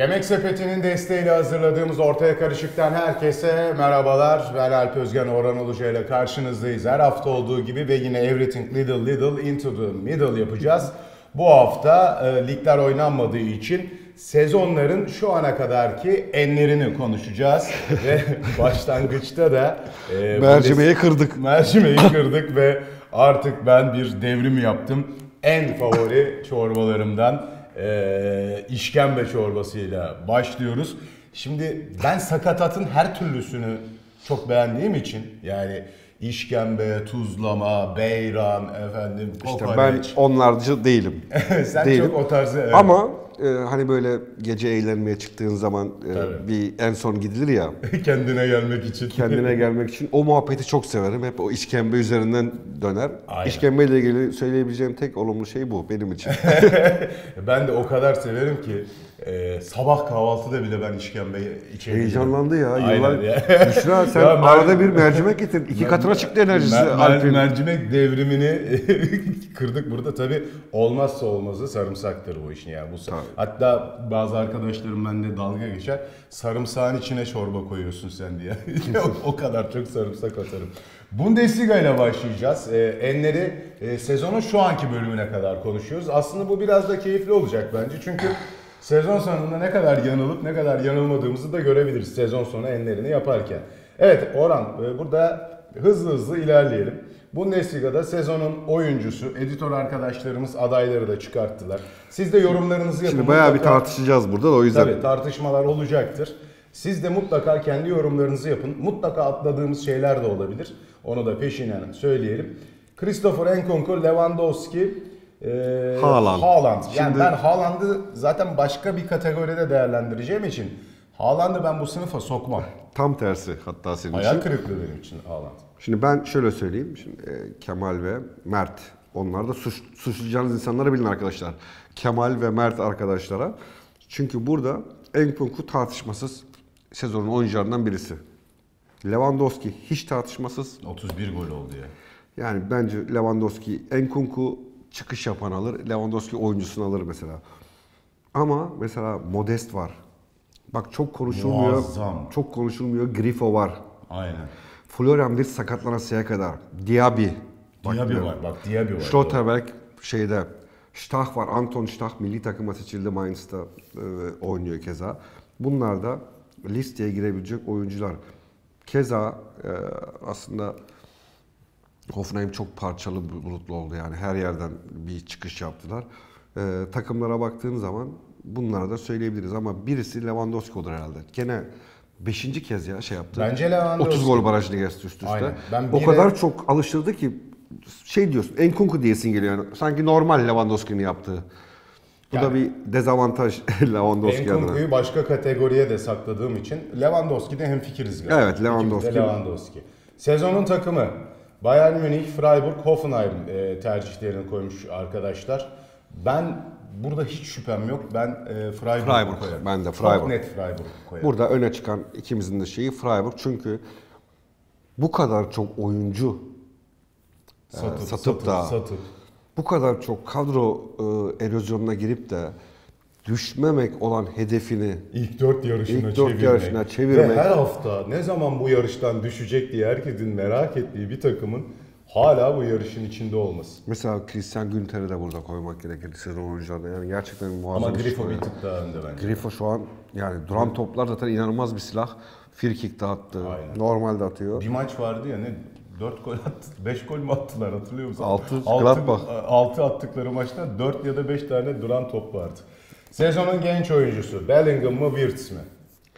Yemek Sepeti'nin desteğiyle hazırladığımız Ortaya Karışık'tan herkese merhabalar. Ben Alp Özgen, Orhan Uluca ile karşınızdayız. Her hafta olduğu gibi ve yine Everything Little Little Into the Middle yapacağız. Bu hafta ligler oynanmadığı için sezonların şu ana kadarki enlerini konuşacağız. Ve başlangıçta da mercimeği kırdık. Mercimeği kırdık ve artık ben bir devrim yaptım. En favori çorbalarımdan işkembe çorbasıyla başlıyoruz. Şimdi ben sakatatın her türlüsünü çok beğendiğim için, yani işkembe, tuzlama, beyran, efendim İşte kokoreç. ben onlarcı değilim. Sen değilim. çok o tarzı. Evet. Ama hani böyle gece eğlenmeye çıktığın zaman bir en son gidilir ya. Kendine gelmek için. Kendine gelmek için o muhabbeti çok severim. Hep o işkembe üzerinden döner. Aynen. İşkembe ile ilgili söyleyebileceğim tek olumlu şey bu benim için. Ben de o kadar severim ki sabah kahvaltıda bile ben işkembeyi içebilirim. Heyecanlandı ya. Aynen ya. Büşra sen Ya arada bir mercimek getir. İki katına çıktı enerjisi Alp'in. Mercimek devrimini kırdık burada. Tabii olmazsa olmazı sarımsaktır bu işin ya. Hatta bazı arkadaşlarım bende dalga geçer. Sarımsağın içine çorba koyuyorsun sen diye. O kadar çok sarımsak atarım. Bundesliga ile başlayacağız. Enleri sezonun şu anki bölümüne kadar konuşuyoruz. Aslında bu biraz da keyifli olacak bence. Çünkü sezon sonunda ne kadar yanılıp ne kadar yanılmadığımızı da görebiliriz sezon sonu enlerini yaparken. Evet Orhan, burada hızlı ilerleyelim. Bundesliga'da sezonun oyuncusu, editör arkadaşlarımız adayları da çıkarttılar. Siz de yorumlarınızı yapın. Şimdi bayağı bir tartışacağız burada da o yüzden. Tabii tartışmalar olacaktır. Siz de mutlaka kendi yorumlarınızı yapın. Mutlaka atladığımız şeyler de olabilir. Onu da peşinen söyleyelim. Christopher Nkunku, Lewandowski, Haaland. Yani Şimdi ben Haaland'ı zaten başka bir kategoride değerlendireceğim için Haaland'ı ben bu sınıfa sokmam. tam tersi hatta senin için. Hayal kırıklığı benim için Haaland. Şimdi ben şöyle söyleyeyim. Şimdi, Kemal ve Mert. Onlar da suçlayacağınız insanları bilin arkadaşlar. Kemal ve Mert arkadaşlara. Çünkü burada Nkunku tartışmasız sezonun oyuncularından birisi. Lewandowski hiç tartışmasız. 31 gol oldu ya. Yani bence Lewandowski, Nkunku çıkış yapan alır. Lewandowski oyuncusunu alır mesela. Ama mesela Modest var. Bak çok konuşulmuyor. Muazzam. Çok konuşulmuyor. Grifo var. Aynen. Florian Wirtz sakatlanasıya kadar. Diaby. Diaby var. Bak Diaby var. Schlotterberg şeyde. Stach var. Anton Stach milli takıma seçildi. Mainz'da oynuyor keza. Bunlar da listeye girebilecek oyuncular. Keza aslında Hoffenheim çok parçalı bulutlu oldu. Yani her yerden bir çıkış yaptılar. Takımlara baktığın zaman bunları da söyleyebiliriz ama birisi Lewandowski olur herhalde. Gene 5. kez ya şey yaptı. Bence Lewandowski. 30 gol barajını geçti üst üste. Aynen. O kadar çok alıştırdı ki şey diyorsun, Nkunku diyesin geliyor yani. Sanki normal Lewandowski'nin yaptığı. Bu da bir dezavantaj Lewandowski adına. Nkunku'yu başka kategoriye de sakladığım için Lewandowski'de hemfikiriz galiba. Evet, Lewandowski. Sezonun takımı Bayern Münih, Freiburg, Hoffenheim tercihlerini koymuş arkadaşlar. Ben burada hiç şüphem yok. Ben Freiburg koyarım. Ben de Freiburg. Çok net Freiburg koyarım. Burada öne çıkan ikimizin de şeyi Freiburg. Çünkü bu kadar çok oyuncu satıp bu kadar çok kadro erozyonuna girip de düşmemek olan hedefini ilk 4 yarışına çevirmek. Ve her hafta ne zaman bu yarıştan düşecek diye herkesin merak ettiği bir takımın hala bu yarışın içinde olması. Mesela Christian Günter'i de burada koymak gerekir sezon oyuncularında. Yani gerçekten muazzam. Ama Grifo bir tık daha önde bence. Grifo şu an yani duran toplar zaten inanılmaz bir silah. Free de attı. Aynen. Normalde atıyor. Bir maç vardı ya 4 gol attı. 5 gol mü attılar hatırlıyor musun? 6 attıkları maçta 4 ya da 5 tane duran top vardı. Sezonun genç oyuncusu Bellingham mı Wirtz mi?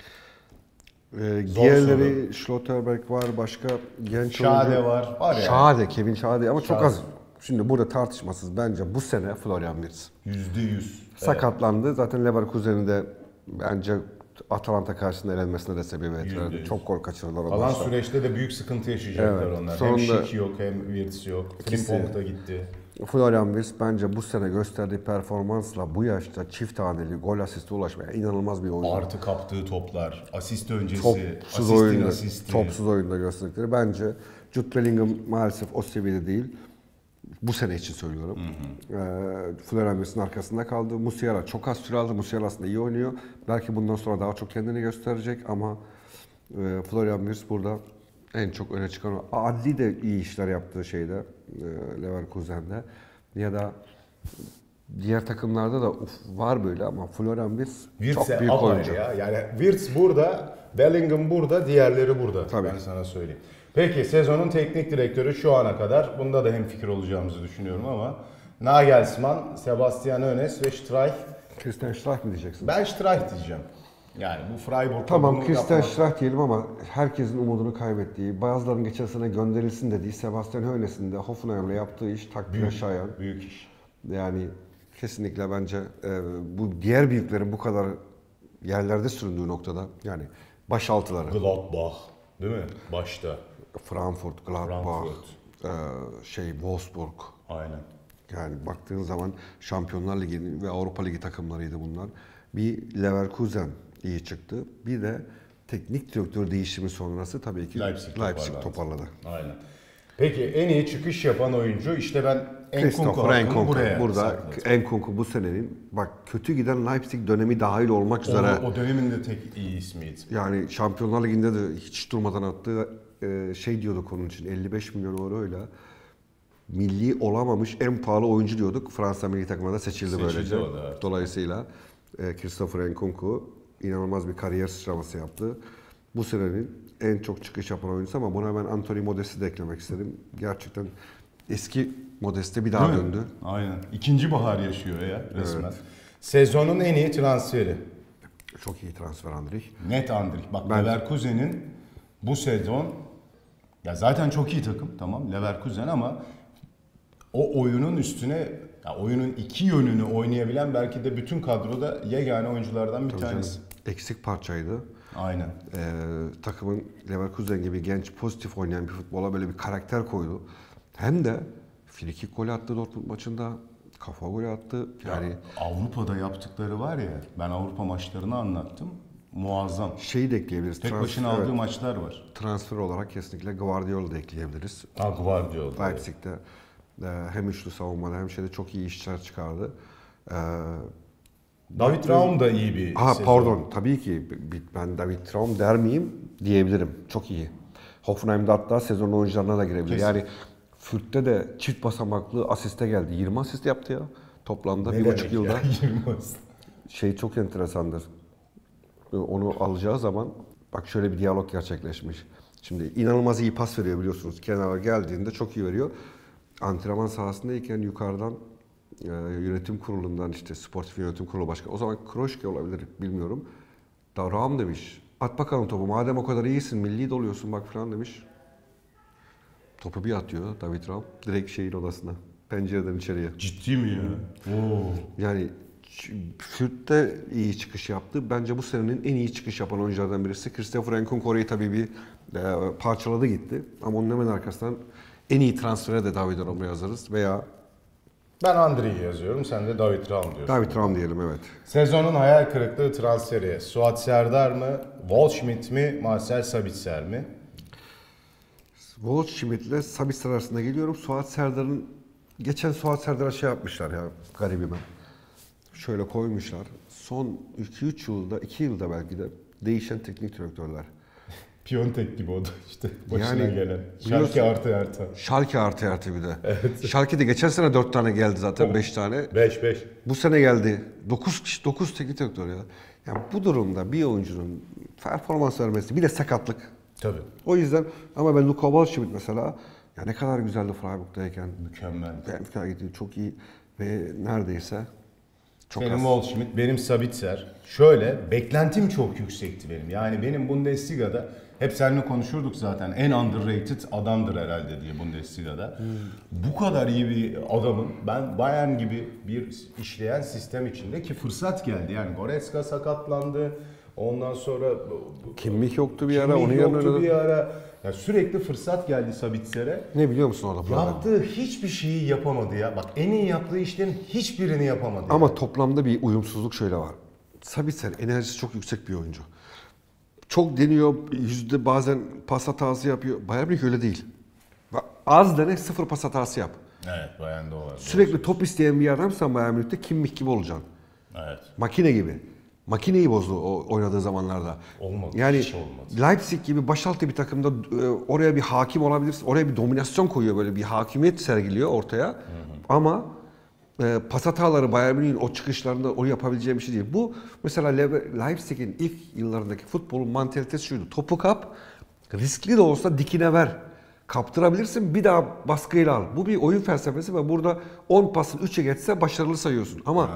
Diğerleri Schlotterberg var, başka genç Şade oyuncu. var. Var Şade, Kevin Şade ama çok az. Şimdi burada tartışmasız bence bu sene Florian Wirtz. %100. Sakatlandı. Zaten Leverkusen'in de bence Atalanta karşısında elenmesine de sebebiyet verdi. Çok gol kaçırdılar o Kalan maçta. süreçte de büyük sıkıntı yaşayacaklar Evet, onlar. sonunda Hem Şik yok hem Wirtz yok. Frimpong da gitti. Florian Wirtz bence bu sene gösterdiği performansla bu yaşta çift haneli gol asiste ulaşmaya inanılmaz bir oyuncu. Artı kaptığı toplar, asist öncesi, Topsuz oyunda gösterdikleri. Bence Jude Bellingham maalesef o seviyede değil. Bu sene için söylüyorum. Florian Wirtz'in arkasında kaldı. Musiala çok az süre aldı. Musiala aslında iyi oynuyor. Belki bundan sonra daha çok kendini gösterecek ama Florian Wirtz burada en çok öne çıkan. Adli de iyi işler yaptığı şeyde Leverkusen'de ya da diğer takımlarda da var böyle ama Florian Wirtz çok büyük oyuncu. Ya. Yani Wirtz burada, Bellingham burada, diğerleri burada. Tabii. Ben sana söyleyeyim. Peki sezonun teknik direktörü şu ana kadar, bunda da hemfikir olacağımızı düşünüyorum ama Nagelsmann, Sebastian Hoeneß ve Streich. Christian Streich mi diyeceksin? Ben Streich diyeceğim. Yani bu Freiburg'da Tamam Christian Streich diyelim ama herkesin umudunu kaybettiği, bazılarının geçen sene gönderilsin dediği Sebastian Hoeneß'in de Hoffenheim'le yaptığı iş takdire şayan. Büyük iş. Yani kesinlikle bence bu diğer büyüklerin bu kadar yerlerde süründüğü noktada yani başaltıları. Gladbach değil mi? Başta. Frankfurt, Gladbach, Wolfsburg. Aynen. Yani baktığın zaman Şampiyonlar Ligi ve Avrupa Ligi takımlarıydı bunlar. Bir Leverkusen iyi çıktı. Bir de teknik direktör değişimi sonrası tabii ki Leipzig toparladı. Aynen. Peki en iyi çıkış yapan oyuncu işte ben Nkunku buraya burada sakladım. Nkunku bu senenin bak kötü giden Leipzig dönemi dahil olmak üzere. O dönemin de tek iyi ismiydi. Yani Şampiyonlar Ligi'nde de hiç durmadan attığı diyorduk onun için 55 milyon euroyla milli olamamış en pahalı oyuncu diyorduk. Fransa milli takımına da seçildi böylece. Evet. Dolayısıyla Christopher Nkunku inanılmaz bir kariyer sıçraması yaptı. Bu senenin en çok çıkış yapan oyuncusu ama buna ben Anthony Modest'i de eklemek istedim. Gerçekten eski Modest'e bir daha döndü. Aynen. İkinci bahar yaşıyor ya resmen. Evet. Sezonun en iyi transferi. Çok iyi transfer Andrich. Net Andrich. Bak Leverkusen'in bu sezon ya zaten çok iyi takım tamam Leverkusen ama o oyunun üstüne ya oyunun iki yönünü oynayabilen belki de bütün kadroda yegane oyunculardan bir tanesi. Canım, eksik parçaydı. Aynen. Takımın Leverkusen gibi genç, pozitif oynayan bir futbola böyle bir karakter koydu. Hem de frikik golü attı Dortmund maçında. Kafa golü attı. Yani Avrupa'da yaptıkları var ya. Ben Avrupa maçlarını anlattım. Muazzam. Şeyi de ekleyebiliriz. Tek başına aldığı maçlar var. Transfer olarak kesinlikle Guardiola'yı da ekleyebiliriz. Guardiola. Leipzig'te hem üçlü savunmada hem şeyde çok iyi işler çıkardı. David Raum da iyi bir sezon. Pardon. Tabii ki ben David Raum der miyim diyebilirim. Çok iyi. Hoffenheim'de hatta sezon oyuncularına da girebilir. Kesin. Yani Fürth'te de çift basamaklı asiste geldi. 20 asist yaptı ya toplamda 1,5 yılda. 20 asist. Şey çok enteresandır. Onu alacağı zaman bak şöyle bir diyalog gerçekleşmiş. Şimdi inanılmaz iyi pas veriyor biliyorsunuz. Kenara geldiğinde çok iyi veriyor. Antrenman sahasındayken yukarıdan yönetim kurulundan işte sportif yönetim kurulu başkanı. O zaman Kroşke olabilir bilmiyorum. Da Raum demiş. At bakalım topu. Madem o kadar iyisin milli doluyorsun bak falan demiş. Topu bir atıyor David Raum. Direkt şeyin odasına. Pencereden içeriye. Ciddi mi ya? Oo. Yani Fürth'te iyi çıkış yaptı. Bence bu senenin en iyi çıkış yapan oyunculardan birisi. Christopher Nkunku orayı tabii bir parçaladı gitti. Ama onun hemen arkasından en iyi transfere de David Raum'u yazarız veya ben Andri'yi yazıyorum. Sen de David Raum diyorsun. David Raum diyelim evet. Sezonun hayal kırıklığı transferi. Suat Serdar mı? Waldschmidt mi? Marcel Sabitzer mi? Waldschmidt ile Sabitzer arasında geliyorum. Suat Serdar'ın geçen Suat Serdar'a şey yapmışlar ya garibime. Şöyle koymuşlar. Son 2-3 yılda, 2 yılda belki de değişen teknik direktörler. Piontek gibi o da işte başına yani, gelen. Schalke artı. Schalke artı bir de. Evet. Schalke'de geçen sene 4 tane geldi zaten, 5 tane. 5. Bu sene geldi. 9 teknik direktör ya. Yani bu durumda bir oyuncunun performans vermesi, bir de sakatlık. Tabii. O yüzden ama ben Luka Waldschmidt mesela ya ne kadar güzeldi Freiburg'dayken. Mükemmel. Çok iyi ve neredeyse çok benim Waldschmidt, benim Sabitzer. Şöyle, beklentim çok yüksekti benim. Yani benim Bundesliga'da, hep seninle konuşurduk zaten, en underrated adamdır herhalde diye Bundesliga'da. Bu kadar iyi bir adamın, ben Bayern gibi bir işleyen sistem içinde ki fırsat geldi. Yani Goretzka sakatlandı, ondan sonra Kimmich yoktu bir ara, onun yoktu bir ara. Yani sürekli fırsat geldi Sabitzer'e. Ne biliyor musun orada problem? Yaptığı hiçbir şeyi yapamadı ya. Bak en iyi yaptığı işlerin hiçbirini yapamadı. Ama yani. Toplamda bir uyumsuzluk şöyle var. Sabitzer enerjisi çok yüksek bir oyuncu. Çok deniyor, yüzde bazen pas hatası yapıyor. Bayern Münih öyle değil. Az dene 0 pas hatası yap. Evet, Bayern'de o var. Sürekli top isteyen bir adamsan Bayern Münih'te Kimmich gibi olacaksın. Evet. Makine gibi. Makineyi bozdu o oynadığı zamanlarda. Olmadı. Yani Hiç olmadı. Leipzig gibi başaltı bir takımda oraya bir hakim olabilirsin. Oraya bir dominasyon koyuyor, böyle bir hakimiyet sergiliyor ortaya. Ama pas hataları Bayern Münih'in o çıkışlarında o yapabileceği bir şey değil. Bu mesela Leipzig'in ilk yıllarındaki futbolun mantalitesi şuydu. Topu kap, riskli de olsa dikine ver. Kaptırabilirsin, bir daha baskıyla al. Bu bir oyun felsefesi ve burada 10 pasın 3'e geçse başarılı sayıyorsun. Ama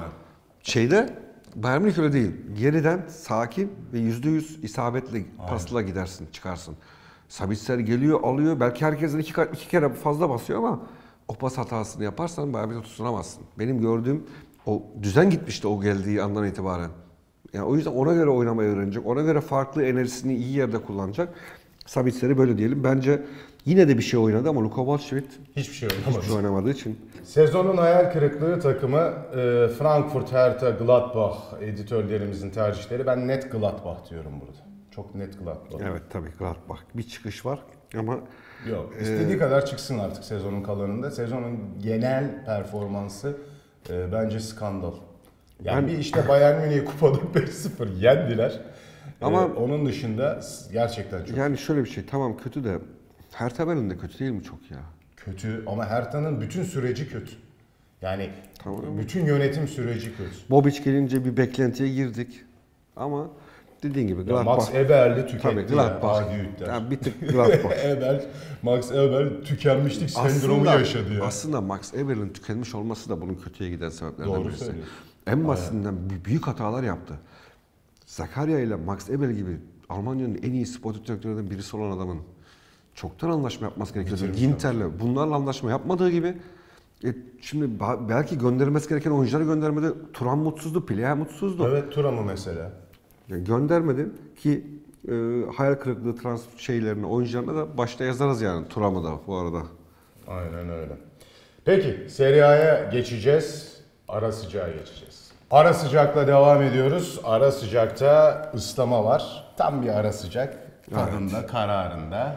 Bayern Münih öyle değil. Geriden sakin ve %100 isabetli pasla gidersin, çıkarsın. Sabitzer geliyor, alıyor. Belki herkesin iki kere fazla basıyor ama o pas hatasını yaparsan Bayern Münih'e tutunamazsın. Benim gördüğüm o düzen gitmişti o geldiği andan itibaren. Yani o yüzden ona göre oynamayı öğrenecek. Ona göre farklı enerjisini iyi yerde kullanacak. Sabitzer'i böyle diyelim. Bence yine de bir şey oynadı ama Luka Waldschmidt Hiçbir şey oynamadı. hiçbir şey oynamadığı için. Sezonun hayal kırıklığı takımı Frankfurt, Hertha, Gladbach editörlerimizin tercihleri. Ben net Gladbach diyorum burada. Çok net Gladbach. Evet tabii Gladbach. Bir çıkış var ama Yok, istediği kadar çıksın artık sezonun kalanında. Sezonun genel performansı bence skandal. Yani bir işte Bayern Münih'i kupada 5-0 yendiler. Ama onun dışında gerçekten çok yani şöyle bir şey, tamam kötü de Hertha Berlin de kötü değil mi çok ya? kötü ama Hertha'nın bütün süreci kötü. Yani Tamam. bütün yönetim süreci kötü. Bobic gelince bir beklentiye girdik ama dediğin gibi Gladbach. Max Eberl'i Tabii tüketti Gladbach. ya, adi Hütter. Yani bir tık Gladbach. Max Eber tükenmişlik sendromu yaşadı ya. Aslında Max Eber'in tükenmiş olması da bunun kötüye giden sebeplerden Doğru birisi. söylüyorsun. En basitinden büyük hatalar yaptı. Zakaria ile Max Eber gibi Almanya'nın en iyi spor direktörlerinden birisi olan adamın çoktan anlaşma yapması gerekiyordu. Ginter'le bunlarla anlaşma yapmadığı gibi şimdi belki gönderilmesi gereken oyuncuları göndermedi. Thuram mutsuzdu, Plea mutsuzdu. Evet, Thuram'ı mesela. Yani göndermedi ki hayal kırıklığı şeylerini, oyuncularına da başta yazarız yani Thuram'ı da bu arada. Aynen öyle. Peki Serie A'ya geçeceğiz. Ara sıcağa geçeceğiz. Ara sıcakla devam ediyoruz. Ara sıcakta ıslama var. Tam bir ara sıcak. Tadında, kararında.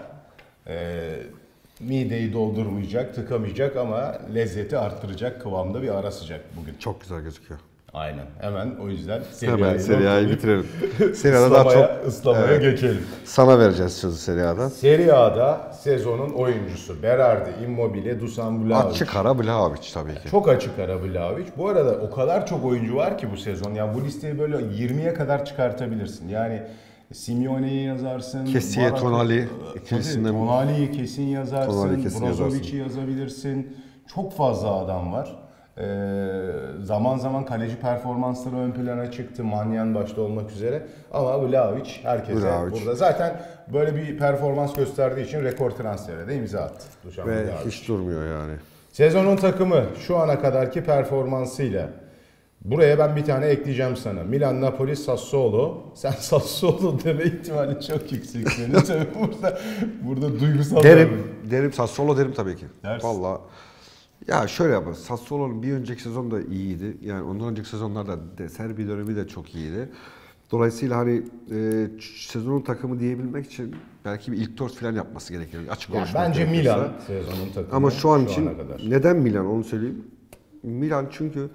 Mideyi doldurmayacak, tıkamayacak ama lezzeti arttıracak kıvamda bir ara sıcak bugün. Çok güzel gözüküyor. Aynen. Hemen o yüzden Hemen Serie A'yı bitirelim. Serie A'da daha çok ıslamaya geçelim. sana vereceğiz sözü Serie A'da. Serie A'da sezonun oyuncusu Berardi, Immobile, Dusan Vlahovic. Açık ara Vlahovic tabii ki. Çok açık ara Vlahovic. Bu arada o kadar çok oyuncu var ki bu sezon. Yani bu listeyi böyle 20'ye kadar çıkartabilirsin. Yani Simeone'yi yazarsın. Kessiye, Tonali ikilisinden. Tonali'yi kesin yazarsın. Tonali kesin Brozovic'i yazabilirsin. Çok fazla adam var. Zaman zaman kaleci performansları ön plana çıktı. Manyan başta olmak üzere. Ama Vlahovic herkese burada. Zaten böyle bir performans gösterdiği için rekor transfere de imza attı. Ve hiç durmuyor yani. Sezonun takımı şu ana kadarki performansıyla. Buraya ben bir tane ekleyeceğim sana. Milan, Napoli, Sassuolo. Sen Sassuolo deme ihtimali çok yüksek senin. Tabii burada duygusal... Derim Sassuolo derim tabii ki. Dersin. Vallahi. Ya şöyle yapalım. Sassuolo'nun bir önceki sezon da iyiydi. Yani ondan önceki sezonlarda De Serbi dönemi de çok iyiydi. Dolayısıyla hani sezonun takımı diyebilmek için belki bir ilk 4 falan yapması gerekir. Açık Yani konuşmak bence gerekirse. Milan sezonun takımı. Ama şu an için kadar. neden Milan onu söyleyeyim. Milan çünkü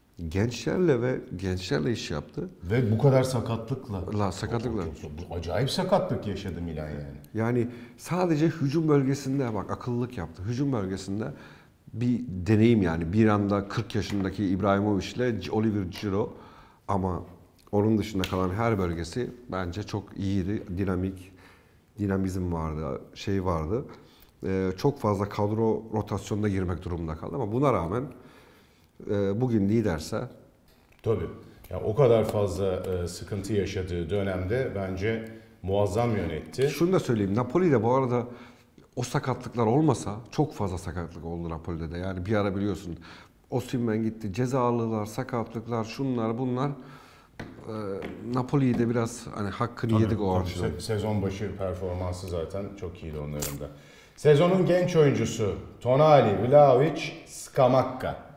gençlerle iş yaptı. Ve bu kadar sakatlıkla. Sakatlıkla. Bu acayip sakatlık yaşadı Milan yani. Yani sadece hücum bölgesinde bak akıllılık yaptı. Hücum bölgesinde bir deneyim yani. Bir anda 40 yaşındaki İbrahimovic ile Oliver Giroud ama onun dışında kalan her bölgesi bence çok iyiydi. Dinamizm vardı, vardı. Çok fazla kadro rotasyonuna girmek durumunda kaldı ama buna rağmen bugün liderse tabii. Ya o kadar fazla sıkıntı yaşadığı dönemde bence muazzam yönetti. Şunu da söyleyeyim. Napoli'de bu arada o sakatlıklar olmasa çok fazla sakatlık oldu Napoli'de de. Yani bir ara biliyorsun Osimhen gitti. Cezalılar, sakatlıklar, şunlar bunlar. Napoli'yi de biraz hani hakkını yedik o açıdan. Sezon başı performansı zaten çok iyiydi onların da. Sezonun genç oyuncusu Tonali, Vlahovic, Scamacca.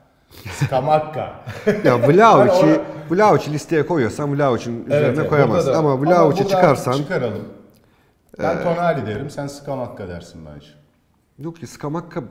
Ya Vlahovic'i listeye koyuyorsan Vlahovic'in üzerine koyamazsın. Ama Vlahovic'i çıkarsan... Çıkaralım. Ben Tonali derim, sen Scamacca dersin bence. Yok ki Scamacca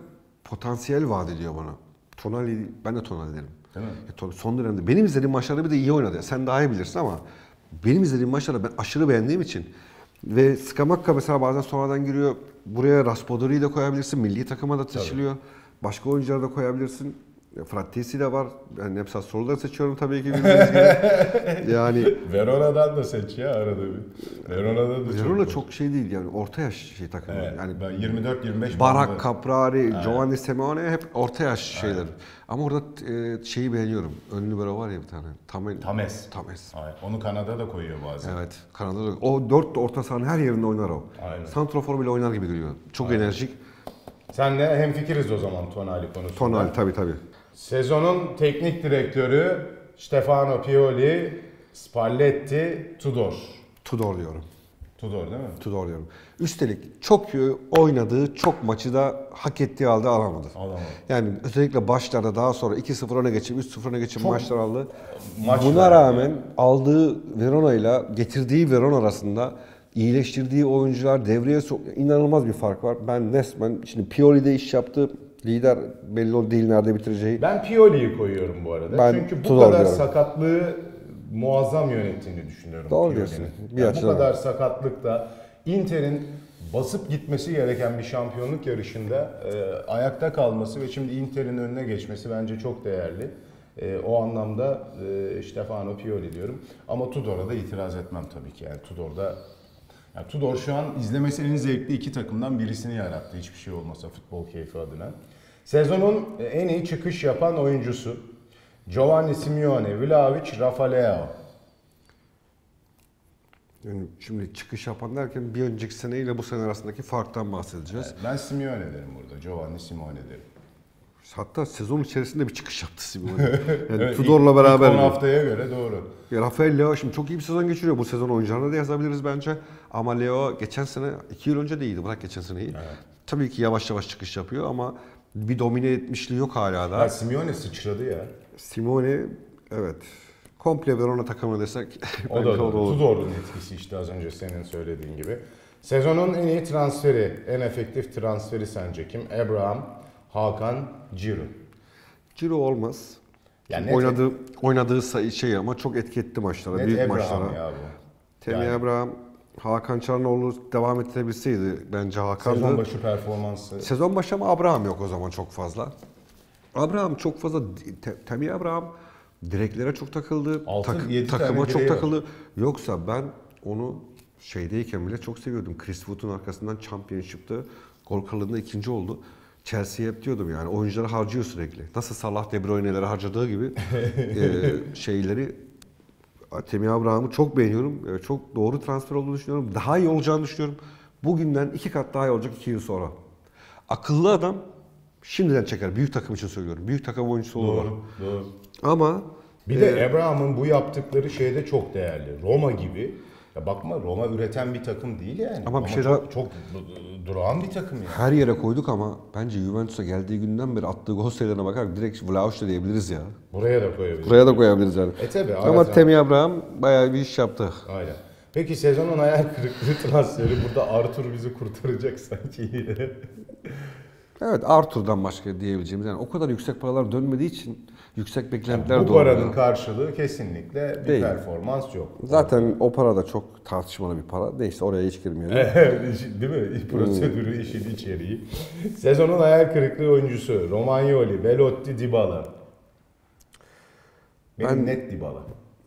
potansiyel vaat ediyor bana. Tonali, ben de Tonali derim. Değil mi? Son dönemde benim izlediğim maçlarda bir de iyi oynadı. Sen daha iyi bilirsin ama benim izlediğim maçlarda ben aşırı beğendiğim için ve Scamacca mesela bazen sonradan giriyor. Buraya Raspadori'yi de koyabilirsin. Milli takıma da taşılıyor. Başka oyuncuları da koyabilirsin. Frattesi de var. Ben mesela soruları seçiyorum tabii ki bildiğiniz gibi. Yani Verona'dan da seç ya arada bir. Verona'da da Verona çok şey değil yani orta yaş şey takımı. Evet, Yani ben 24-25 Barak, Caprari, Giovanni Simeone hep orta yaş şeyler. Ama orada şeyi beğeniyorum. Ön libero var ya bir tane. Tames. Aynen. Onu Kanada da koyuyor bazen. Evet. Kanada'da. O 4 orta sahanın her yerinde oynar o. Aynen. Santrofor bile oynar gibi duruyor. Çok enerjik. Senle hemfikiriz o zaman Tonali konusunda. Tonali tabii. Sezonun teknik direktörü Stefano Pioli, Spalletti, Tudor. Tudor diyorum. Tudor değil mi? Tudor diyorum. Üstelik çok iyi oynadığı çok maçı da hak ettiği halde alamadı. Yani özellikle başlarda daha sonra 2-0 öne geçip 3-0 öne geçip maçlar aldı. Buna rağmen aldığı Verona ile getirdiği Verona arasında iyileştirdiği oyuncular devreye inanılmaz bir fark var. Ben resmen şimdi Pioli'de iş yaptı. Lider belli değil nerede bitireceği. Ben Pioli'yi koyuyorum bu arada. Ben Çünkü bu Tudor kadar diyorum. sakatlığı muazzam yönettiğini düşünüyorum. Doğru diyorsun. Yani bu kadar sakatlıkta Inter'in basıp gitmesi gereken bir şampiyonluk yarışında ayakta kalması ve şimdi Inter'in önüne geçmesi bence çok değerli. O anlamda Stefano Pioli diyorum. Ama Tudor'a da itiraz etmem tabii ki. Yani Tudor şu an izlemesi en zevkli iki takımdan birisini yarattı. Hiçbir şey olmasa futbol keyfi adına. Sezonun en iyi çıkış yapan oyuncusu Giovanni Simeone, Vlahovic, Rafa Leao. Yani şimdi çıkış yapan derken bir önceki seneyle bu sene arasındaki farktan bahsedeceğiz. Evet, ben Simeone derim burada. Giovanni Simeone derim. Hatta sezon içerisinde bir çıkış yaptı Simeone. Yani Evet, Tudor'la beraber. İlk 10 haftaya göre doğru. Rafael Leao şimdi çok iyi bir sezon geçiriyor. Bu sezon oyuncularına da yazabiliriz bence. Ama Leao geçen sene, 2 yıl önce de iyiydi. Bırak geçen seneyi. Evet. Tabii ki yavaş yavaş çıkış yapıyor ama bir domine etmişliği yok hala da. Ya Simeone sıçradı ya. Simeone evet. Komple Verona takımı desek. O da doğru. Tudor'un etkisi işte az önce senin söylediğin gibi. Sezonun en iyi transferi, en efektif transferi sence kim? Abraham, Hakan, Ciro. Ciro olmaz. Yani oynadığı şey ama çok etki etti maçlara, net büyük Abraham maçlara. ya bu. Temi Abraham, Hakan Çalhanoğlu devam ettirebilseydi bence Hakan'dı. Sezon başı performansı. Sezon başı ama Abraham yok o zaman çok fazla. Abraham çok fazla, Temi Abraham direklere çok takıldı, takıma çok takıldı. Yoksa ben onu şeydeyken bile çok seviyordum. Chris Wood'un arkasından Championship'te gol krallığında ikinci oldu. Chelsea'ye hep diyordum yani oyuncuları harcıyor sürekli. Nasıl Salah De Bruyne'leri harcadığı gibi şeyleri Temi Abraham'ı çok beğeniyorum. Çok doğru transfer olduğunu düşünüyorum. Daha iyi olacağını düşünüyorum. Bugünden 2 kat daha iyi olacak 2 yıl sonra. Akıllı adam şimdiden çeker. Büyük takım için söylüyorum. Büyük takım oyuncusu olur. Doğru. Ama bir de Abraham'ın bu yaptıkları şeyde çok değerli. Roma gibi. Ya bakma Roma üreten bir takım değil yani. Ama Roma bir şey daha çok durağan bir takım yani. her yere koyduk ama bence Juventus'a geldiği günden beri attığı gol sayılarına bakarak direkt Vlahovic de diyebiliriz ya. Buraya da koyabiliriz. Buraya da koyabiliriz yani. Tabii. Ama Temi Abraham bayağı bir iş yaptı. Aynen. Peki sezonun hayal kırıklığı transferi burada Arthur bizi kurtaracak sanki. Evet Arthur'dan başka diyebileceğimiz yani o kadar yüksek paralar dönmediği için yüksek beklentiler bu doğuyor. paranın karşılığı kesinlikle bir değil. Performans yok. Zaten o para da çok tartışmalı bir para. Neyse oraya hiç girmeyelim. Değil mi? Prosedürü, işin içeriği. Sezonun hayal kırıklığı oyuncusu Romagnoli, Belotti, Dybala. Benim net Dybala.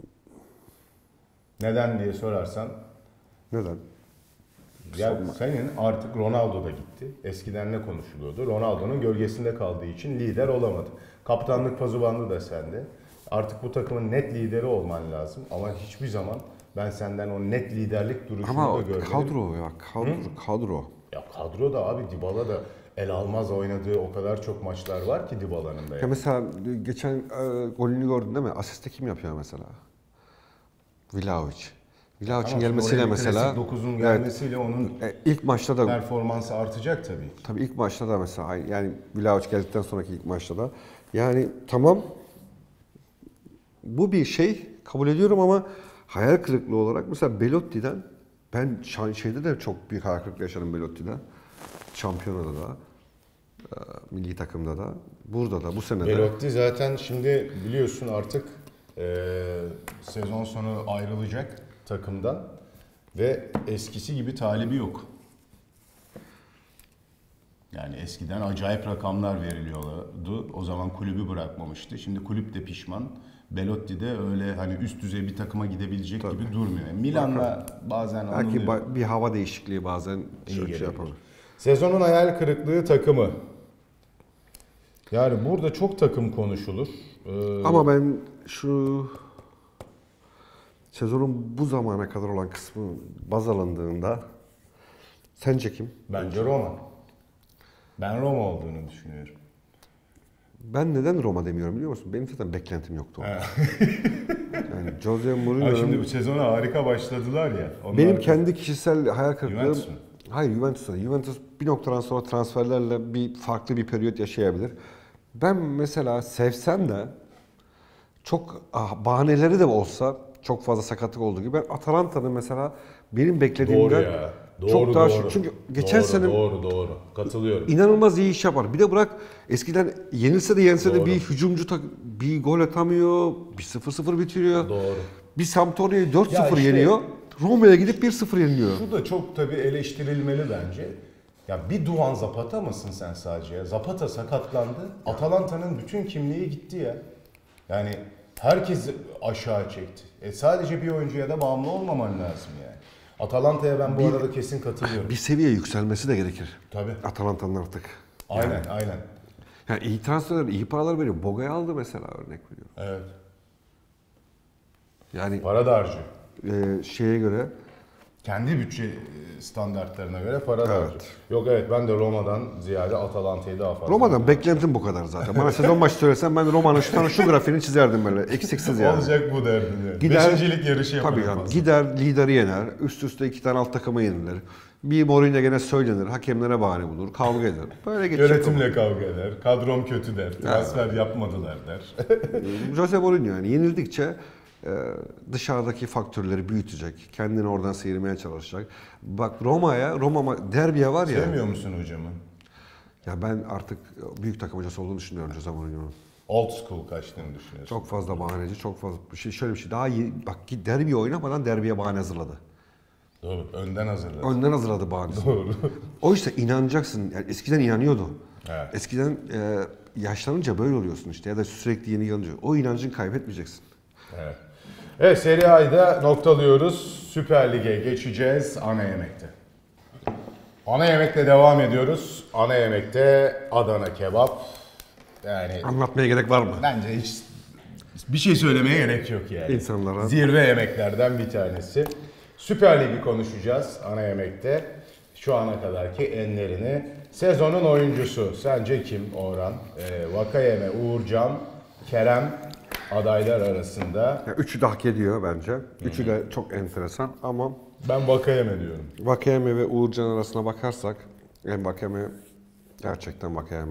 Neden diye sorarsan. Neden? Ya senin artık Ronaldo da gitti. Eskiden ne konuşuluyordu? Ronaldo'nun gölgesinde kaldığı için lider olamadı. Kaptanlık pazubandı da sende. Artık bu takımın net lideri olman lazım. Ama hiçbir zaman ben senden o net liderlik duruşunu da görmedim. Kadro. Ya kadro da abi Dybala da el almaz oynadığı o kadar çok maçlar var ki Dybala'nın da. Yani. Ya mesela geçen golünü gördün değil mi? Asiste kim yapıyor mesela? Vlahovic. Vlahovic'in gelmesiyle mesela. 9'un gelmesiyle onun ilk maçta da performansı artacak tabii ki. Tabii ilk maçta da mesela yani Vlahovic geldikten sonraki ilk maçta da yani tamam bu bir şey kabul ediyorum ama hayal kırıklığı olarak mesela Belotti'den ben şeyde de çok büyük hayal kırıklığı yaşadım Belotti'den. Şampiyonada da. Milli takımda da. Burada da bu sene de. Belotti zaten şimdi biliyorsun artık sezon sonu ayrılacak takımdan ve eskisi gibi talibi yok. Yani eskiden acayip rakamlar veriliyordu. O zaman kulübü bırakmamıştı. Şimdi kulüp de pişman. Belotti de öyle hani üst düzey bir takıma gidebilecek gibi durmuyor. Milan'la bazen Belki anılıyor. bir hava değişikliği bazen İyi şey yapar. Sezonun hayal kırıklığı takımı. Yani burada çok takım konuşulur. Ama ben şu sezonun bu zamana kadar olan kısmı baz alındığında sence kim? Bence Roma. Ben Roma olduğunu düşünüyorum. Ben neden Roma demiyorum biliyor musun? Benim zaten beklentim yoktu. Yani Jose Mourinho'nun... Şimdi bu sezona harika başladılar ya. Onlar Benim kendi kişisel hayal kırıklığım... Juventus mu? Hayır, Juventus'ta. Juventus bir noktadan sonra transferlerle farklı bir periyot yaşayabilir. Ben mesela sevsem de çok bahaneleri de olsa çok fazla sakatlık olduğu gibi ben Atalanta'nın mesela benim beklediğimden Doğru ya. Doğru, çok daha doğru. çünkü geçen sene Doğru. Katılıyorum. inanılmaz iyi iş yapar. Bir de bırak eskiden yenilse de yense de Doğru. bir hücumcu bir gol atamıyor, bir 0-0 bitiriyor. Doğru. Bir Sampdoria'yı 4-0 Ya işte- yeniyor. Roma'ya gidip 1-0 yeniliyor. Bu da çok tabii eleştirilmeli bence. Ya bir Duvan Zapata mısın sen sadece ya? Zapata sakatlandı. Atalanta'nın bütün kimliği gitti ya. Yani herkes aşağı çekti. Sadece bir oyuncuya da bağımlı olmaman lazım yani. Atalanta'ya ben bu arada kesin katılıyorum. Bir seviye yükselmesi de gerekir. Tabii. Atalanta'nın artık. Aynen. Yani iyi transferler, iyi paralar veriyor. Boga'yı aldı mesela örnek veriyorum. Evet. Yani Para da harcıyor. şeye göre Kendi bütçe standartlarına göre para da Evet. harcıyor. Yok evet ben de Roma'dan ziyade Atalanta'yı daha fazla. Roma'dan beklentim bu kadar zaten. Bana sezon başı söylesen ben Roma'nın şu grafiğini çizerdim böyle eksiksiz yani. Olacak bu derdin yani. Gider- Beşincilik yarışı yapar. Tabii en yani fazla. gider lideri yener, üst üste 2 tane alt takımı yenilir. Bir Mourinho gene söylenir, hakemlere bahane bulur, kavga eder. Böyle geçecek. Yönetimle kavga eder. Kadrom kötü der. Transfer yapmadılar der. Jose Mourinho yani yenildikçe dışarıdaki faktörleri büyütecek. Kendini oradan sıyırmaya çalışacak. Bak Roma derbiye var ya. Sevmiyor musun hocamı? Ya ben artık büyük takım hocası olduğunu düşünüyorum Jose Mourinho'nun. Old school kaçtığını düşünüyorsun. Çok fazla bahaneci, çok fazla şöyle bir şey. Daha iyi, bak ki derbi oynamadan derbiye bahane hazırladı. Doğru. Önden hazırladı. Önden hazırladı bahanesi. Doğru. O işte inanacaksın. Yani eskiden inanıyordu. Evet. Eskiden yaşlanınca böyle oluyorsun işte ya da sürekli yeni yanınca. O inancını kaybetmeyeceksin. Evet. Evet Serie A'da noktalıyoruz. Süper Lig'e geçeceğiz ana yemekte. Ana yemekle devam ediyoruz. Ana yemekte Adana kebap. Yani Anlatmaya gerek var mı? bence hiç bir şey söylemeye gerek yok yani. İnsanlara. Zirve yemeklerden bir tanesi. Süper Lig'i konuşacağız ana yemekte. Şu ana kadarki enlerini. Sezonun oyuncusu sence kim Orhan? Vakayeme, Uğurcan, Kerem adaylar arasında. Ya üçü de hak ediyor bence. Üçü de çok enteresan ama Ben Vakayeme diyorum. Vakayeme ve Uğurcan arasına bakarsak Vakayeme gerçekten Vakayeme.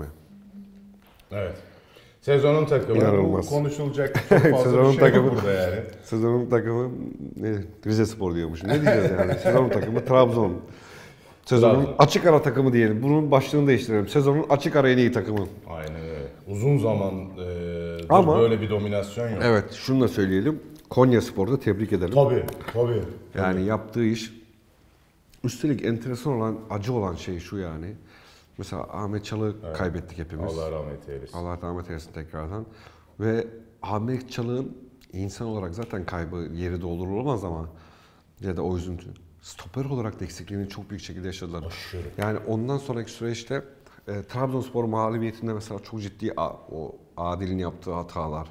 Evet. Sezonun takımı. İnanılmaz. Bu konuşulacak çok fazla Sezonun bir şey takımı. yok burada yani. Sezonun takımı Rizespor diyormuş. Ne diyeceğiz yani? Sezonun takımı Trabzon. Sezonun Trabzon. açık ara takımı diyelim. Bunun başlığını değiştirelim. Sezonun açık ara en iyi takımı. Aynen öyle. Uzun zaman Ama- böyle bir dominasyon yok. Evet, şunu da söyleyelim. Konyaspor'da tebrik edelim. Tabii. Yani yaptığı iş, üstelik enteresan olan, acı olan şey şu yani. Mesela Ahmet Çalık'ı kaybettik hepimiz. Allah rahmet eylesin. Allah rahmet eylesin tekrardan. Ve Ahmet Çalık'ın insan olarak zaten kaybı yeri doldurulmaz ama ya da o üzüntü. Stoper olarak da eksikliğini çok büyük şekilde yaşadılar. Aşırı. Yani ondan sonraki süreçte Trabzonspor mağlubiyetinde mesela çok ciddi o Adil'in yaptığı hatalar.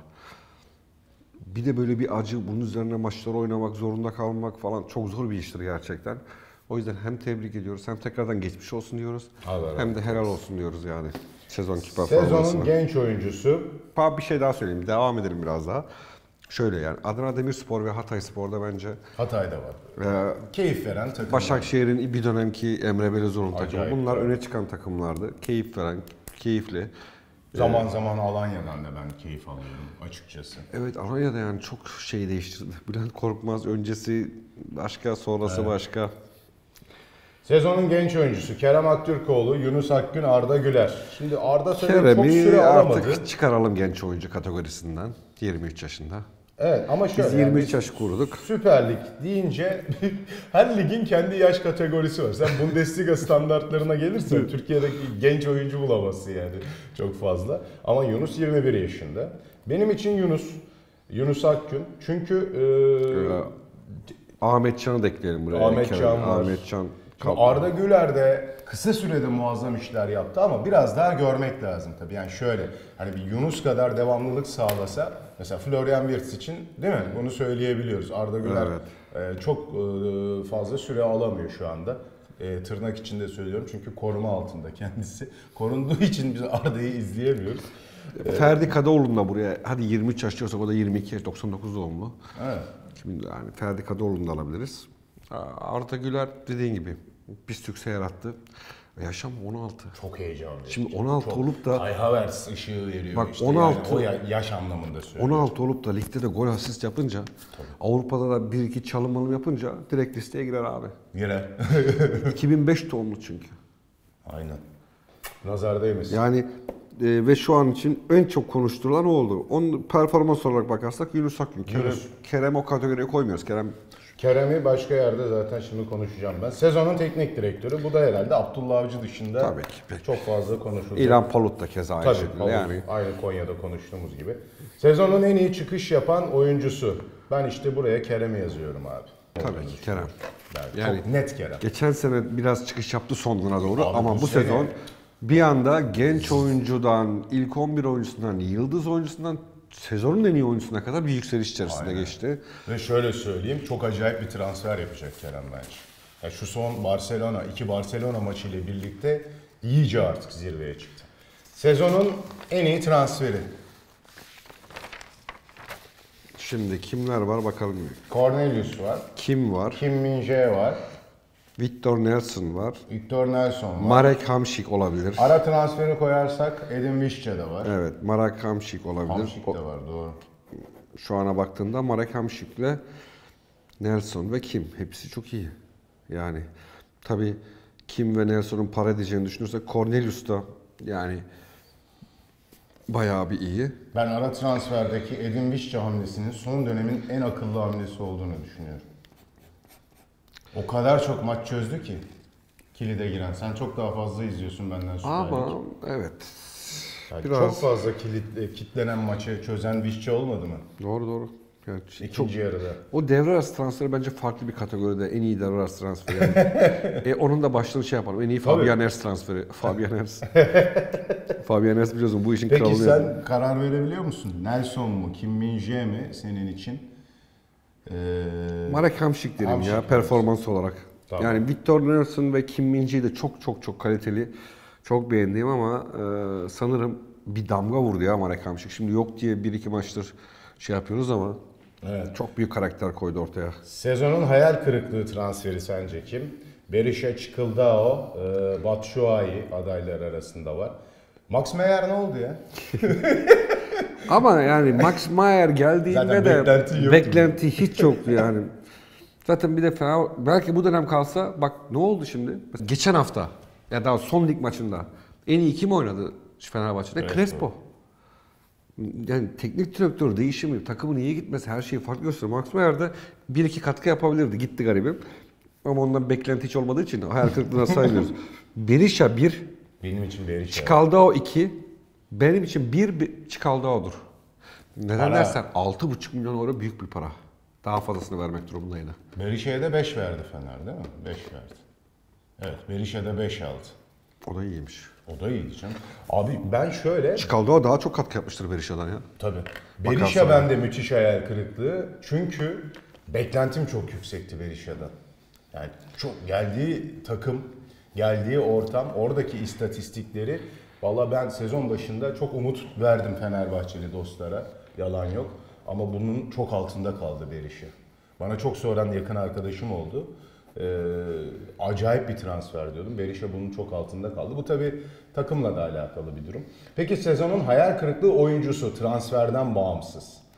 Bir de böyle bir acı, bunun üzerine maçlar oynamak, zorunda kalmak falan çok zor bir iştir gerçekten. O yüzden hem tebrik ediyoruz hem tekrardan geçmiş olsun diyoruz. Allah Hem de helal olsun diyoruz yani. Sezonki Sezonun performansına. genç oyuncusu. Bir şey daha söyleyeyim. Devam edelim biraz daha. Şöyle yani Adana Demirspor ve Hatayspor'da bence Hatay'da var. Keyif veren takım. Başakşehir'in bir dönemki Emre Belözoğlu'nun takımı. Acayip, Bunlar evet. öne çıkan takımlardı. Keyif veren, keyifli. Zaman zaman Alanya'dan da ben keyif alıyorum açıkçası. Evet Alanya'da yani çok şey değiştirdi. Bülent Korkmaz öncesi başka, sonrası başka. Sezonun genç oyuncusu Kerem Aktürkoğlu, Yunus Akgün, Arda Güler. Şimdi Arda tabii çok Kerem'i süre alamadı. artık çıkaralım genç oyuncu kategorisinden. 23 yaşında. Evet ama şöyle. Biz 23 yaş kurduk. Süper Lig deyince her ligin kendi yaş kategorisi var. Sen Bundesliga standartlarına gelirsen Türkiye'deki genç oyuncu bulamazsın yani çok fazla. Ama Yunus 21 yaşında. Benim için Yunus Akgün. Çünkü Ahmet Can'ı da ekleyelim buraya. Ahmet Can var. Ahmet Can. Arda Güler de kısa sürede muazzam işler yaptı ama biraz daha görmek lazım tabii. Yani şöyle hani bir Yunus kadar devamlılık sağlasa mesela Florian Wirtz için değil mi? Bunu söyleyebiliyoruz. Arda Güler çok fazla süre alamıyor şu anda. Tırnak içinde söylüyorum çünkü koruma altında kendisi. Korunduğu için biz Arda'yı izleyemiyoruz. Ferdi Kadıoğlu'nu da buraya hadi 23 yaş diyorsak o da 22 yaş 99 doğumlu. Evet. Şimdi yani Ferdi Kadıoğlu'nu da alabiliriz. Arda Güler dediğin gibi bir sükse yarattı. Yaşam 16. Çok heyecanlı. Şimdi 16 olup da Kai Havertz ışığı veriyor bak, işte. 16 yani o yaş anlamında söylüyorum. 16 olup da ligde de gol asist yapınca Avrupa'da da 1-2 çalım alım yapınca direkt listeye girer abi. Girer. 2005 doğumlu çünkü. Aynen. Nazar değmesin. Yani ve şu an için en çok konuşturulan o oldu. Onun performans olarak bakarsak Yunus Akgün. Kerem o kategoriye koymuyoruz. Kerem'i başka yerde zaten şimdi konuşacağım ben. Sezonun teknik direktörü. Bu da herhalde Abdullah Avcı dışında Tabii ki. çok fazla konuşulacak. İlhan Palut da keza aynı Tabii, şekilde. Palut, Yani aynı Konya'da konuştuğumuz gibi. Sezonun en iyi çıkış yapan oyuncusu. Ben işte buraya Kerem'i yazıyorum abi. tabii ki Kerem. Yani çok net Kerem. Geçen sene biraz çıkış yaptı sonuna doğru Abi ama bu sene- sezon bir anda genç oyuncudan, ilk 11 oyuncusundan, yıldız oyuncusundan sezonun en iyi oyuncusuna kadar bir yükseliş içerisinde geçti. Ve şöyle söyleyeyim, çok acayip bir transfer yapacak Kerem bence. Yani şu son iki Barcelona maçı ile birlikte iyice artık zirveye çıktı. Sezonun en iyi transferi. Şimdi kimler var bakalım. Cornelius var, Kim var? Kim Min-jae var, Victor Nelson var. Victor Nelson var. Marek Hamšík olabilir. Ara transferi koyarsak Edin Visca da var. Evet, Marek Hamšík olabilir. Hamşik de var, doğru. Şu ana baktığında Marek Hamšík'le Nelson ve Kim hepsi çok iyi. Yani tabii Kim ve Nelson'un para edeceğini düşünürsek Cornelius da yani bayağı bir iyi. Ben ara transferdeki Edin Visca hamlesinin son dönemin en akıllı hamlesi olduğunu düşünüyorum. O kadar çok maç çözdü ki kilide giren. Sen çok daha fazla izliyorsun benden Süper Lig. Ama evet. Yani biraz- çok fazla kitlenen maçı çözen Visca olmadı mı? Doğru. Yani İkinci yarıda. o devre arası transferi bence farklı bir kategoride en iyi devre arası transferi. Yani. Onun da başlığını şey yapalım. En iyi Fabian Ers transferi. Fabian Ers. Fabian Ers biliyorsun bu işin Peki kralı. sen karar verebiliyor musun? Nelson mu, Kim Min-jae mi senin için? Marek Hamšík derim Hamšík ya diyorsun. performans olarak. Tamam. Yani Victor Nelson ve Kim Min-jae de çok kaliteli. Çok beğendiğim ama sanırım bir damga vurdu ya Marek Hamšík. Şimdi yok diye 1-2 maçtır şey yapıyoruz ama Evet. çok büyük karakter koydu ortaya. Sezonun hayal kırıklığı transferi sence kim? Berisha Çıkıldao, Batshuayi adaylar arasında var. Max Meyer ne oldu ya? Ama yani Max Meyer geldiğinde Zaten de beklenti yoktu. beklenti hiç yoktu yani. Zaten bir de belki bu dönem kalsa bak ne oldu şimdi? Geçen hafta ya daha son lig maçında en iyi kim oynadı Fenerbahçe'de? Crespo. Yani teknik direktör değişimi, takımın iyi gitmesi her şeyi farklı gösteriyor. Max Meyer de 1-2 katkı yapabilirdi. Gitti garibim. Ama ondan beklenti hiç olmadığı için hayal kırıklığına saymıyoruz. Berisha 1, Benim için Berisha. Çikaldao 2, benim için 1 Çikaldao'dur. Neden Para. dersen 6,5 milyon euro büyük bir para. Daha fazlasını vermek durumunda yine. Berisha'ya da 5 verdi Fener değil mi? 5 verdi. Evet, Berisha da 5 aldı. O da iyiymiş. O da iyiydi canım. Abi ben şöyle... Çikaldao daha çok katkı yapmıştır Berisha'dan ya. Tabii. Bakarsan Berisha bende müthiş hayal kırıklığı. Çünkü beklentim çok yüksekti Berisha'dan. Yani çok geldiği takım, geldiği ortam, oradaki istatistikleri valla ben sezon başında çok umut verdim Fenerbahçeli dostlara. Yalan yok. Ama bunun çok altında kaldı Berisha. Bana çok soran yakın arkadaşım oldu. Acayip bir transfer diyordum. Berisha bunun çok altında kaldı. Bu tabii takımla da alakalı bir durum. Peki sezonun hayal kırıklığı oyuncusu transferden bağımsız.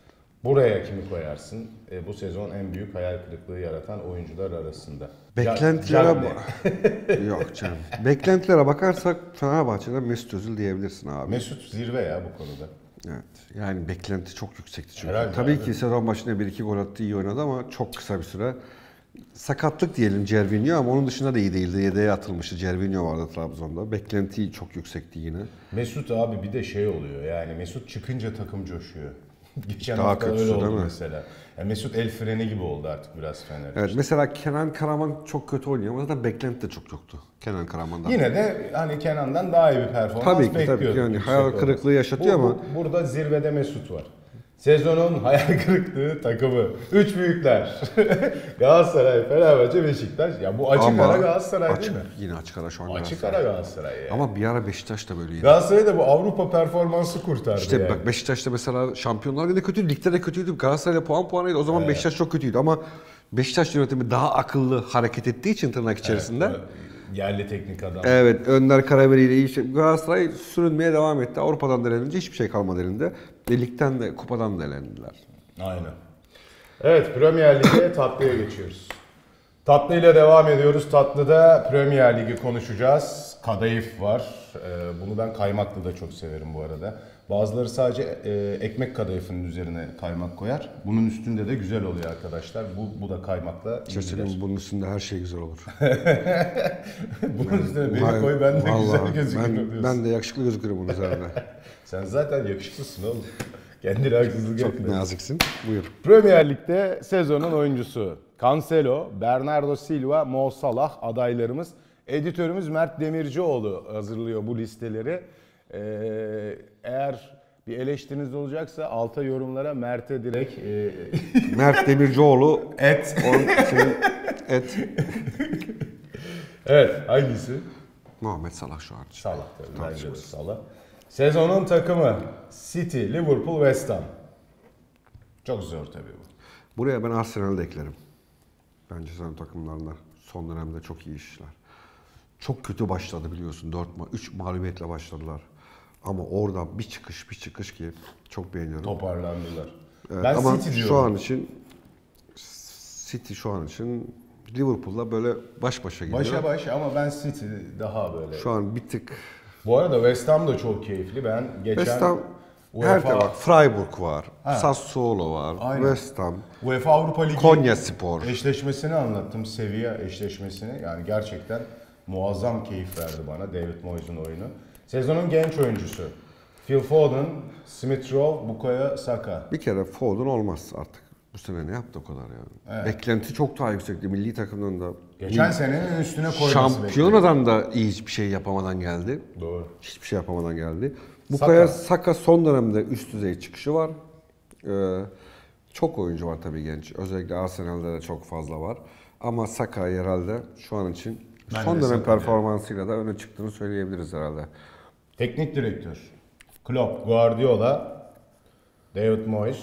Buraya kimi koyarsın? Bu sezon en büyük hayal kırıklığı yaratan oyuncular arasında. Beklentilere Cagne. Yok canım. Beklentilere bakarsak Fenerbahçe'den Mesut Özil diyebilirsin abi. Mesut zirve ya bu konuda. Evet. Yani beklenti çok yüksekti çünkü. Herhalde Tabii abi. ki sezon başında 1-2 gol attı, iyi oynadı ama çok kısa bir süre. Sakatlık diyelim Cervinho ama onun dışında da iyi değildi. Yedeğe atılmıştı. Cervinho vardı Trabzon'da. Beklenti çok yüksekti yine. Mesut abi bir de şey oluyor yani Mesut çıkınca takım coşuyor. Geçen Daha hafta kötüsü öyle değil oldu mi? mesela. Yani Mesut el freni gibi oldu artık biraz Fener. Evet, mesela Kenan Karaman çok kötü oynuyor ama zaten beklenti de çok yoktu Kenan Karaman'dan. Yine de hani Kenan'dan daha iyi bir performans Tabii ki, bekliyorduk. yani yüksek hayal olarak. kırıklığı yaşatıyor ama- Burada zirvede Mesut var. Sezonun hayal kırıklığı takımı. Üç büyükler. Galatasaray, Fenerbahçe, Beşiktaş. Ya bu açık ara Galatasaray açık, değil mi? yine açık ara şu an Açık Galatasaray. ara Galatasaray yani. Ama bir ara Beşiktaş da böyleydi. Galatasaray da bu Avrupa performansı kurtardı İşte yani. bak Beşiktaş'ta mesela Şampiyonlar Ligi'nde kötüydü, ligde de kötüydü. Galatasaray'la puanıydı. O zaman Beşiktaş çok kötüydü ama Beşiktaş yönetimi daha akıllı hareket ettiği için tırnak içerisinde. Evet, yerli teknik adam. Evet, Önder Karaveli ile iyi şey. Galatasaray sürünmeye devam etti. Avrupa'dan da elenince hiçbir şey kalmadı elinde. Ligden de kupadan da elendiler. Aynen. Evet, Premier Lig'e tatlıya geçiyoruz. Tatlıyla devam ediyoruz. Tatlıda Premier Lig'i konuşacağız. Kadayıf var. Bunu ben kaymaklı da çok severim bu arada. Bazıları sadece ekmek kadayıfının üzerine kaymak koyar. Bunun üstünde de güzel oluyor arkadaşlar. Bu da kaymakla iyi gider. Kesin bunun üstünde her şey güzel olur. Bunun üstüne beni koy ben de güzel Vallahi gözükürüm diyorsun. ben de yakışıklı gözükürüm bunun üzerine. Sen zaten yakışıklısın oğlum. Kendine haksızlık Çok etme. naziksin. Buyur. Premier Lig'de sezonun oyuncusu Cancelo, Bernardo Silva, Mo Salah adaylarımız. Editörümüz Mert Demircioğlu hazırlıyor bu listeleri. Eğer bir eleştiriniz olacaksa alta yorumlara Mert'e direkt Mert Demircioğlu et. et. Evet, hangisi? Muhammed Salah şu an. Salah tabii. Bence de Salah. Sezonun takımı City, Liverpool, West Ham. Çok zor tabii bu. Buraya ben Arsenal'ı da eklerim. Bence sen takımlarında son dönemde çok iyi işler. Çok kötü başladı biliyorsun. 3 mağlubiyetle başladılar. Ama orada bir çıkış ki çok beğeniyorum. Toparlandılar. Evet, Ben ama City diyorum. City şu an için Liverpool'la böyle baş başa gidiyor. Başa ama ben City daha böyle. Şu an bir tık Bu arada West Ham da çok keyifli. Ben geçen West Ham her var. Freiburg var. Sassuolo var. Aynen. West Ham. UEFA Avrupa Ligi Konyaspor. eşleşmesini anlattım. Sevilla eşleşmesini. Yani gerçekten muazzam keyif verdi bana David Moyes'un oyunu. Sezonun genç oyuncusu Phil Foden, Smith Rowe, Bukayo Saka. Bir kere Foden olmaz artık. Bu sene ne yaptı o kadar yani. Evet. Beklenti çok daha yüksekti. Milli takımdan da. Geçen senenin üstüne koyması Şampiyonadan da iyi hiçbir şey yapamadan geldi. bekleniyor. Doğru. Hiçbir şey yapamadan geldi. Bukayo Saka son dönemde üst düzey çıkışı var. Çok oyuncu var tabii genç. Özellikle Arsenal'de de çok fazla var. Ama Saka herhalde şu an için Ben son de dönem Saka performansıyla da öne çıktığını söyleyebiliriz herhalde. Teknik direktör Klopp, Guardiola, David Moyes,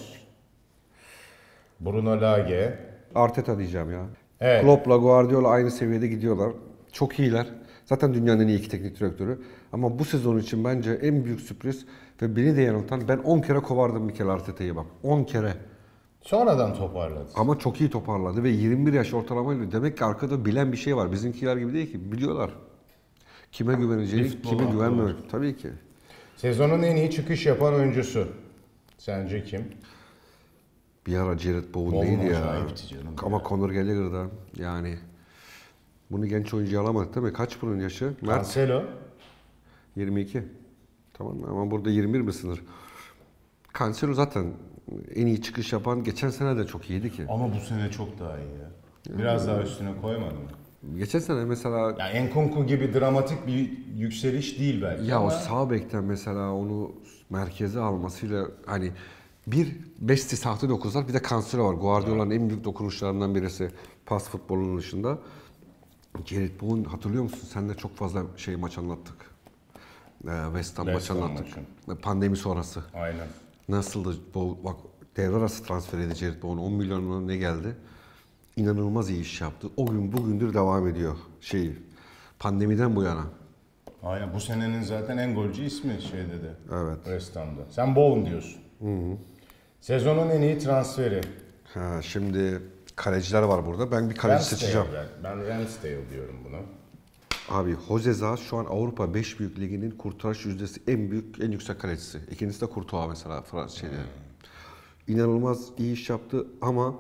Bruno Lage. Arteta diyeceğim ya. Evet. Klopp'la Guardiola aynı seviyede gidiyorlar. Çok iyiler. Zaten dünyanın en iyi iki teknik direktörü. Ama bu sezon için bence en büyük sürpriz ve beni de yanıltan, ben 10 kere kovardım Mikel Arteta'yı bak. 10 kere. Sonradan toparladı. Ama çok iyi toparladı ve 21 yaş ortalamayla. Demek ki arkada bilen bir şey var. Bizimkiler gibi değil ki. Biliyorlar. Kime güveneceğini, kime güvenmemek. Tabii ki. Sezonun en iyi çıkış yapan oyuncusu. Sence kim? Bir ara Jared Bowen Bowen neydi ya? acayipti canım Ama Conor Gallagher'da yani. Bunu genç oyuncu alamadık değil mi? Kaç bunun yaşı? Mert Cancelo. 22. Tamam mı? Ama burada 21 mi sınır? Cancelo zaten en iyi çıkış yapan, geçen sene de çok iyiydi ki. Ama bu sene çok daha iyi ya. Biraz daha üstüne koymadım mı? Geçen sene mesela Ya Nkunku gibi dramatik bir yükseliş değil belki ya ama o sağ bekten mesela onu merkeze almasıyla hani bir Besti sahte dokuzlar, bir de Cancelo var. Guardiola'nın en büyük dokunuşlarından birisi pas futbolunun dışında. Jared Bowen hatırlıyor musun? Seninle çok fazla maç anlattık. West Ham maç anlattık. Pandemi sonrası. Aynen. Nasıldı? Bak devre arası transfer edildi Jared Bowen. 10 milyonuna ne geldi? İnanılmaz iyi iş yaptı. O gün bugündür devam ediyor pandemiden bu yana. Aynen. Bu senenin zaten en golcü ismi şeyde de. Evet. West Ham'da. Sen Bowen diyorsun. Hı. Sezonun en iyi transferi. Ha, şimdi kaleciler var burada. Ben bir kaleci seçeceğim. Ben Ramsdale diyorum buna. Abi Jose şu an Avrupa 5 büyük liginin kurtarış yüzdesi en büyük, en yüksek kalecisi. İkincisi de Courtois mesela Fransız şeyde. İnanılmaz iyi iş yaptı ama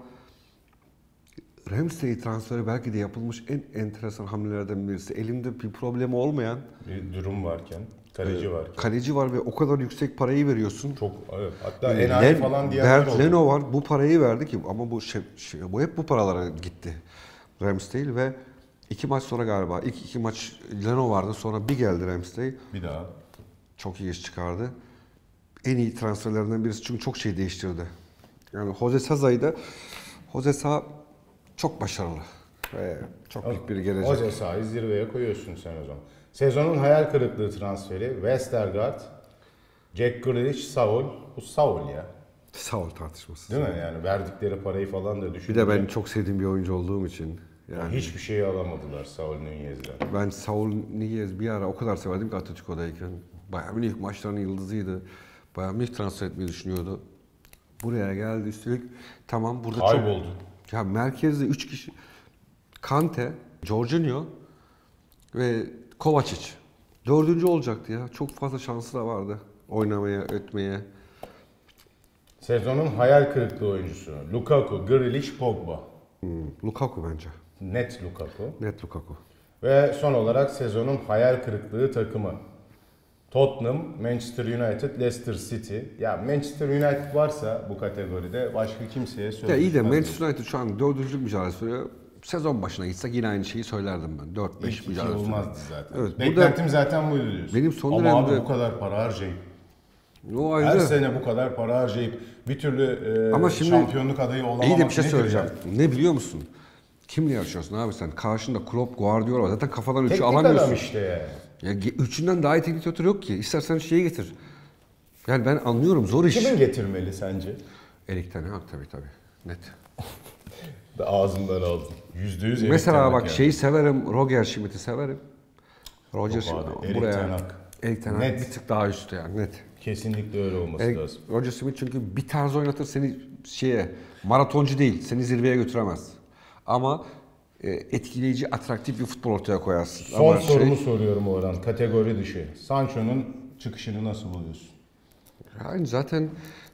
Ramsey transferi belki de yapılmış en enteresan hamlelerden birisi. Elimde bir problemi olmayan Bir durum varken, kaleci varken. kaleci var ve o kadar yüksek parayı veriyorsun. Çok, evet. Hatta enayi falan diyenler Bert oldu. Leno var, bu parayı verdi ki ama bu hep bu paralara gitti. Ramsdale ve 2 maç sonra galiba ilk 2 maç Leno vardı, sonra bir geldi Ramsdale. Bir daha. Çok iyi iş çıkardı. En iyi transferlerinden birisi çünkü çok şey değiştirdi. Yani Jose Sa çok başarılı ve çok büyük bir gelecek. Jose Sa'yı zirveye koyuyorsun sen o zaman. Sezonun hayal kırıklığı transferi Westergaard, Jack Grealish, Saul. Bu Saul ya. Saul tartışması. Değil mi? Yani verdikleri parayı falan da Bir düşününce. de ben çok sevdiğim bir oyuncu olduğum için. Yani Hiçbir şeyi alamadılar Saul Nunez'den. ben Saul Niguez bir ara o kadar severdim ki Atletico'dayken. Bayern Münih maçlarının yıldızıydı. Bayern Münih transfer etmeyi düşünüyordu. Buraya geldi üstelik. Tamam burada Kayboldu. Ya merkezde 3 kişi. Kante, Jorginho ve Kovacic. Dördüncü olacaktı ya. Çok fazla şansı da vardı. Oynamaya, etmeye. Sezonun hayal kırıklığı oyuncusu Lukaku, Grealish, Pogba. Lukaku bence. Net Lukaku. Net Lukaku. Ve son olarak sezonun hayal kırıklığı takımı. Tottenham, Manchester United, Leicester City. Ya Manchester United varsa bu kategoride başka kimseye söz Ya iyi de düşmez. Manchester United şu an dördüncülük mücadelesi veriyor. Sezon başına gitsek yine aynı şeyi söylerdim ben. 4-5 İlk mücadelesi. olmazdı zaten. Evet, Beklentim zaten buydu diyorsun. benim son Ama abi dönemde- bu kadar para harcayıp, O her ayrı. sene bu kadar para harcayıp bir türlü Ama şimdi şampiyonluk adayı olamamak İyi de bir şey nedir söyleyeceğim. yani? Ne biliyor musun? Kimle yarışıyorsun abi sen? Karşında Klopp, Guardiola var. Zaten kafadan 3'ü Teknik alamıyorsun. adam işte yani. Ya üçünden daha iyi teknik direktör yok ki. İstersen şeyi getir. Yani ben anlıyorum zor iş. Kimin getirmeli sence? Erik Ten Hag tabii. Net. Ağzımdan aldım. %100 Erik Mesela Ten Hag bak yani. şeyi severim. Roger Schmidt'i severim. Roger Yok abi, Schmidt Erik buraya. Ten Hag. Erik Ten Hag Net. bir tık daha üstte yani net. Kesinlikle öyle olması lazım. Roger Schmidt çünkü bir tarz oynatır seni maratoncu değil. Seni zirveye götüremez. Ama etkileyici, atraktif bir futbol ortaya koyarsın. Son Ama sorumu soruyorum Orhan. Kategori dışı. Sancho'nun çıkışını nasıl buluyorsun? Yani zaten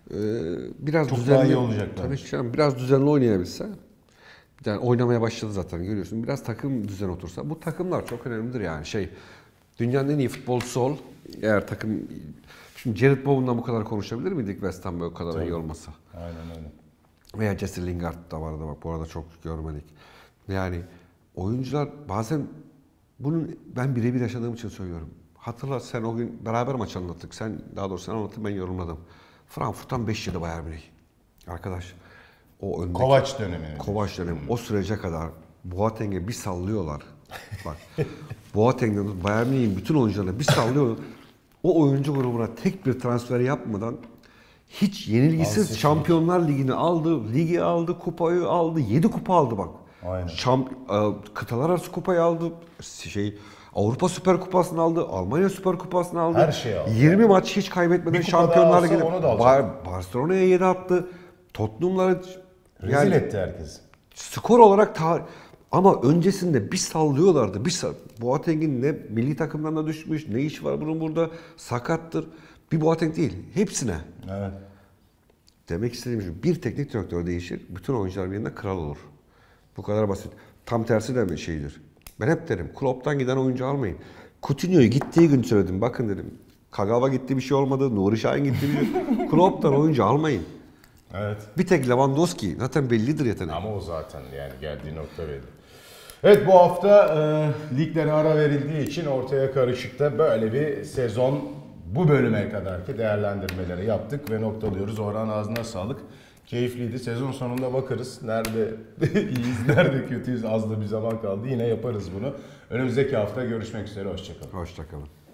biraz Çok düzenli daha iyi olacak tabii bence. ki canım, biraz düzenli oynayabilse. Yani oynamaya başladı zaten görüyorsun. Biraz takım düzen otursa. Bu takımlar çok önemlidir yani. Dünyanın en iyi futbolcusu ol. Eğer takım... Şimdi Jared Bowen'dan bu kadar konuşabilir miydik West Ham'da o kadar iyi olmasa? Aynen öyle. Veya Jesse Lingard da vardı bak bu arada çok görmedik. Yani oyuncular bazen bunun ben birebir yaşadığım için söylüyorum. Hatırla sen o gün beraber maç anlattık. Daha doğrusu sen anlattın ben yorumladım. Frankfurt'tan 5 yedi Bayern Münih. Arkadaş o öndeki Kovac dönemi. Kovac dönemi o sürece kadar Boateng'e bir sallıyorlar. Bak Boateng'den Bayern Münih'in bütün oyuncularına bir sallıyorlar. O oyuncu grubuna tek bir transfer yapmadan hiç yenilgisiz Şampiyonlar Ligi'ni aldı, ligi aldı, kupayı aldı, 7 kupa aldı bak. Aynen. Kıtalar arası kupayı aldı, Avrupa Süper Kupası'nı aldı, Almanya Süper Kupası'nı aldı. Her şeyi aldı. 20 maç hiç kaybetmeden Bir kupa daha Şampiyonlar alsa Ligi'ne. onu da alacak. Barcelona'ya 7 attı. Tottenham'lara Rezil etti herkes. skor olarak ama öncesinde bir sallıyorlardı. Boateng'in ne milli takımdan da düşmüş, ne iş var bunun burada, sakattır. Bir Boateng değil, hepsine. Evet. Demek istediğim şu, bir teknik direktör değişir, bütün oyuncular birinde kral olur. Bu kadar basit. Tam tersi de bir şeydir. Ben hep derim, Klopp'tan giden oyuncu almayın. Coutinho'yu gittiği gün söyledim, bakın dedim. Kagawa gitti bir şey olmadı, Nuri Şahin gitti bir şey. Klopp'tan oyuncu almayın. Evet. Bir tek Lewandowski, zaten bellidir yeteneği. Ama o zaten yani geldiği nokta belli. Evet bu hafta liglere ara verildiği için ortaya karışıkta böyle bir sezon bu bölüme kadarki değerlendirmeleri yaptık ve noktalıyoruz. Orhan ağzına sağlık. Keyifliydi. Sezon sonunda bakarız. Nerede iyiyiz, nerede kötüyüz az da bir zaman kaldı. Yine yaparız bunu. Önümüzdeki hafta görüşmek üzere. Hoşçakalın. Hoşçakalın.